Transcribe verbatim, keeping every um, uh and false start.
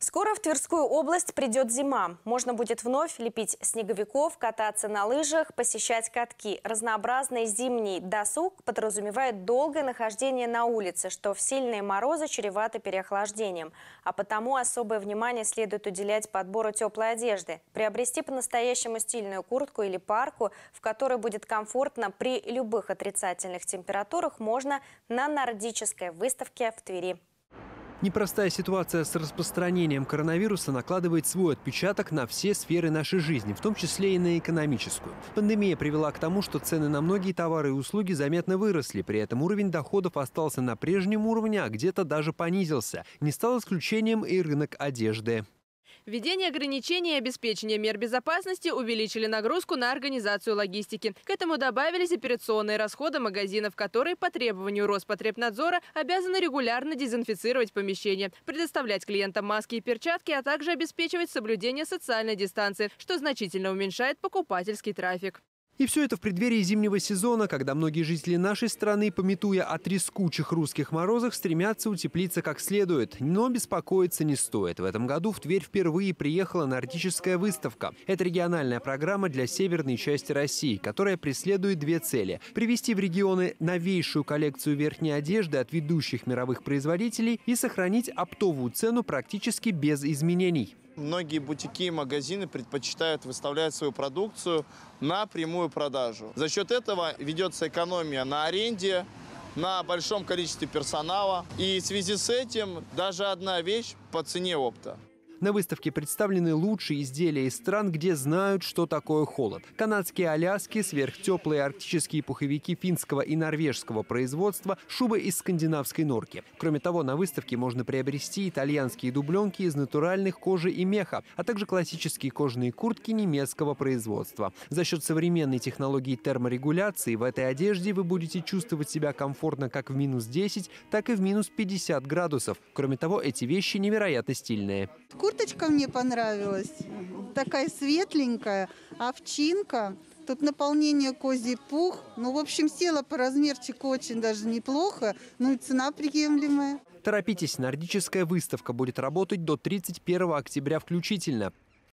Скоро в Тверскую область придет зима. Можно будет вновь лепить снеговиков, кататься на лыжах, посещать катки. Разнообразный зимний досуг подразумевает долгое нахождение на улице, что в сильные морозы чревато переохлаждением. А потому особое внимание следует уделять подбору теплой одежды. Приобрести по-настоящему стильную куртку или парку, в которой будет комфортно при любых отрицательных температурах, можно на нордической выставке в Твери. Непростая ситуация с распространением коронавируса накладывает свой отпечаток на все сферы нашей жизни, в том числе и на экономическую. Пандемия привела к тому, что цены на многие товары и услуги заметно выросли. При этом уровень доходов остался на прежнем уровне, а где-то даже понизился. Не стал исключением и рынок одежды. Введение ограничений и обеспечение мер безопасности увеличили нагрузку на организацию логистики. К этому добавились операционные расходы магазинов, которые по требованию Роспотребнадзора обязаны регулярно дезинфицировать помещения, предоставлять клиентам маски и перчатки, а также обеспечивать соблюдение социальной дистанции, что значительно уменьшает покупательский трафик. И все это в преддверии зимнего сезона, когда многие жители нашей страны, памятуя о трескучих русских морозах, стремятся утеплиться как следует. Но беспокоиться не стоит. В этом году в Тверь впервые приехала нордическая выставка. Это региональная программа для северной части России, которая преследует две цели – привести в регионы новейшую коллекцию верхней одежды от ведущих мировых производителей и сохранить оптовую цену практически без изменений. Многие бутики и магазины предпочитают выставлять свою продукцию на прямую продажу. За счет этого ведется экономия на аренде, на большом количестве персонала. И в связи с этим даже одна вещь по цене опта. На выставке представлены лучшие изделия из стран, где знают, что такое холод. Канадские аляски, сверхтеплые арктические пуховики финского и норвежского производства, шубы из скандинавской норки. Кроме того, на выставке можно приобрести итальянские дубленки из натуральных кожи и меха, а также классические кожаные куртки немецкого производства. За счет современной технологии терморегуляции в этой одежде вы будете чувствовать себя комфортно как в минус десять, так и в минус пятьдесят градусов. Кроме того, эти вещи невероятно стильные. Курточка мне понравилась, такая светленькая, овчинка, тут наполнение козий пух. Ну, в общем, села по размерчику очень даже неплохо, ну и цена приемлемая. Торопитесь, нордическая выставка будет работать до тридцать первого октября включительно.